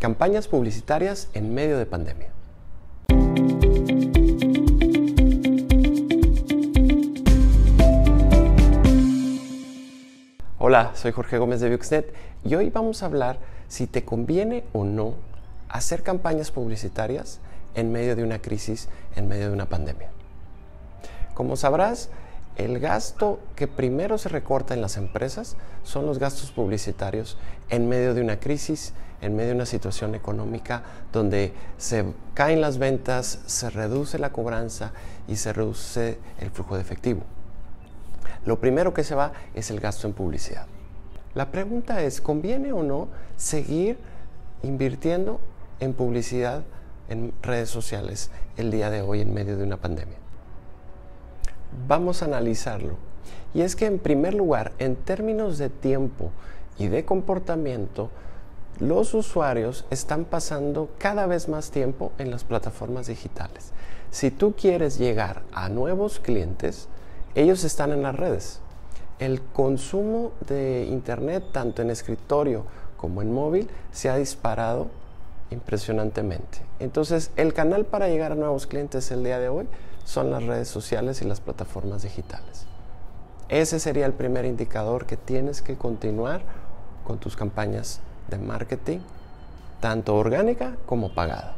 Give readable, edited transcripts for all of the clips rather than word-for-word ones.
Campañas publicitarias en medio de pandemia. Hola, soy Jorge Gómez de Viuxnet y hoy vamos a hablar si te conviene o no hacer campañas publicitarias en medio de una crisis, en medio de una pandemia. Como sabrás, el gasto que primero se recorta en las empresas son los gastos publicitarios en medio de una crisis, en medio de una situación económica donde se caen las ventas, se reduce la cobranza y se reduce el flujo de efectivo. Lo primero que se va es el gasto en publicidad. La pregunta es, ¿conviene o no seguir invirtiendo en publicidad en redes sociales el día de hoy en medio de una pandemia? Vamos a analizarlo. Y es que en primer lugar, en términos de tiempo y de comportamiento, los usuarios están pasando cada vez más tiempo en las plataformas digitales. Si tú quieres llegar a nuevos clientes, ellos están en las redes. El consumo de internet, tanto en escritorio como en móvil, se ha disparado impresionantemente. Entonces, el canal para llegar a nuevos clientes el día de hoy son las redes sociales y las plataformas digitales. Ese sería el primer indicador que tienes que continuar con tus campañas de marketing, tanto orgánica como pagada.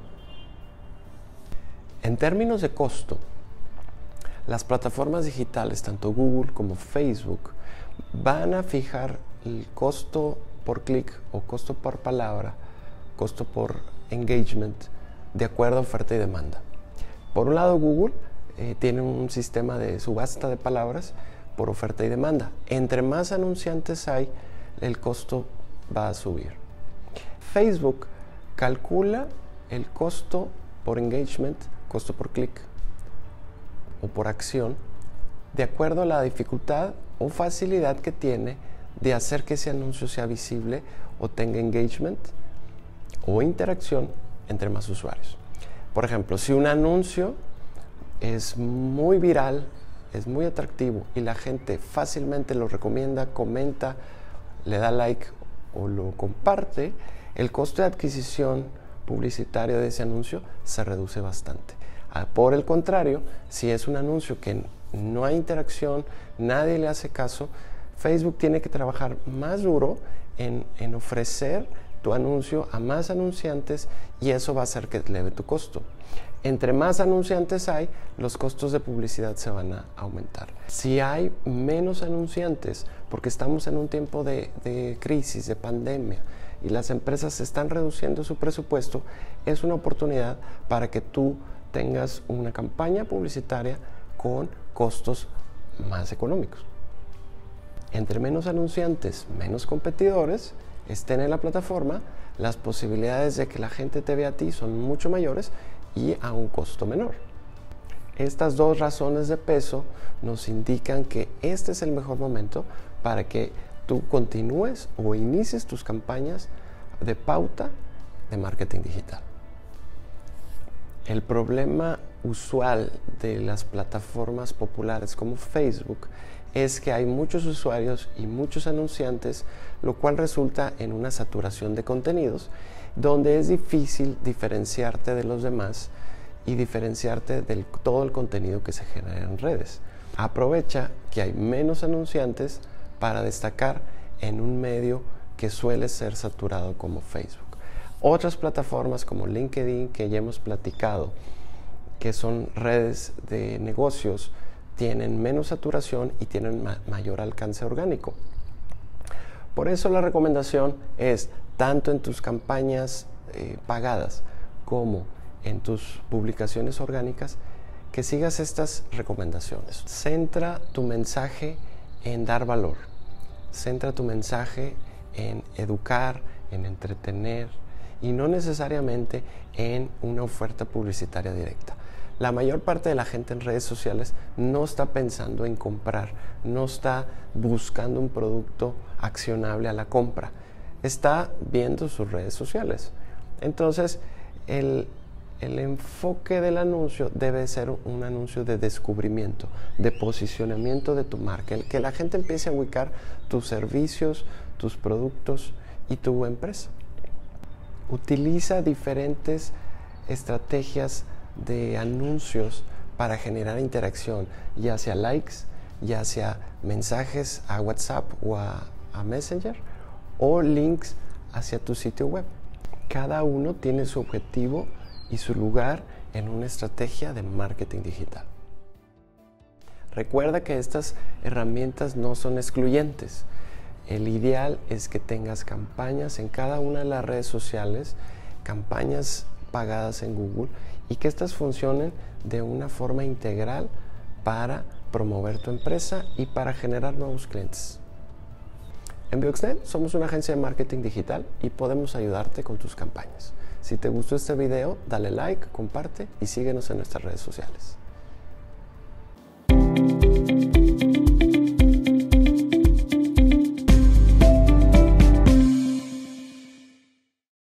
En términos de costo, las plataformas digitales, tanto Google como Facebook, van a fijar el costo por clic o costo por palabra, costo por engagement, de acuerdo a oferta y demanda. Por un lado, Google tiene un sistema de subasta de palabras por oferta y demanda. Entre más anunciantes hay, el costo va a subir. Facebook calcula el costo por engagement, costo por clic o por acción, de acuerdo a la dificultad o facilidad que tiene de hacer que ese anuncio sea visible o tenga engagement o interacción entre más usuarios. Por ejemplo, si un anuncio es muy viral, es muy atractivo y la gente fácilmente lo recomienda, comenta, le da like o lo comparte, el costo de adquisición publicitario de ese anuncio se reduce bastante. Por el contrario, si es un anuncio que no hay interacción, nadie le hace caso, Facebook tiene que trabajar más duro en ofrecer tu anuncio a más anunciantes y eso va a hacer que eleve tu costo. Entre más anunciantes hay, los costos de publicidad se van a aumentar. Si hay menos anunciantes, porque estamos en un tiempo de crisis, de pandemia, y las empresas están reduciendo su presupuesto, es una oportunidad para que tú tengas una campaña publicitaria con costos más económicos. Entre menos anunciantes, menos competidores estén en la plataforma, las posibilidades de que la gente te vea a ti son mucho mayores y a un costo menor. Estas dos razones de peso nos indican que este es el mejor momento para que tú continúes o inicies tus campañas de pauta de marketing digital. El problema usual de las plataformas populares como Facebook es que hay muchos usuarios y muchos anunciantes, lo cual resulta en una saturación de contenidos donde es difícil diferenciarte de los demás y diferenciarte de todo el contenido que se genera en redes. Aprovecha que hay menos anunciantes para destacar en un medio que suele ser saturado como Facebook. Otras plataformas como LinkedIn, que ya hemos platicado, que son redes de negocios, tienen menos saturación y tienen mayor alcance orgánico. Por eso la recomendación es, tanto en tus campañas pagadas como en tus publicaciones orgánicas, que sigas estas recomendaciones. Centra tu mensaje en dar valor. Centra tu mensaje en educar, en entretener y no necesariamente en una oferta publicitaria directa. La mayor parte de la gente en redes sociales no está pensando en comprar, no está buscando un producto accionable a la compra, está viendo sus redes sociales. Entonces, el enfoque del anuncio debe ser un anuncio de descubrimiento, de posicionamiento de tu marca, que la gente empiece a ubicar tus servicios, tus productos y tu empresa. Utiliza diferentes estrategias de anuncios para generar interacción, ya sea likes, ya sea mensajes a WhatsApp o a Messenger, o links hacia tu sitio web. Cada uno tiene su objetivo y su lugar en una estrategia de marketing digital. Recuerda que estas herramientas no son excluyentes. El ideal es que tengas campañas en cada una de las redes sociales, campañas pagadas en Google, y que estas funcionen de una forma integral para promover tu empresa y para generar nuevos clientes. En Bioxnet somos una agencia de marketing digital y podemos ayudarte con tus campañas. Si te gustó este video, dale like, comparte y síguenos en nuestras redes sociales.